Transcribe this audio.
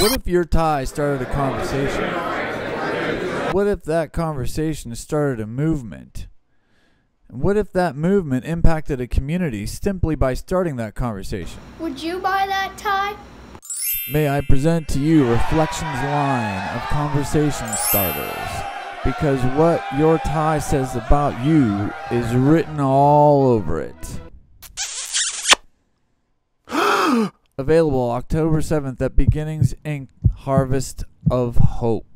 What if your tie started a conversation? What if that conversation started a movement? What if that movement impacted a community simply by starting that conversation? Would you buy that tie? May I present to you Reflections line of conversation starters, because what your tie says about you is written all over it. Available October 7th at Beginnings Inc. Harvest of Hope.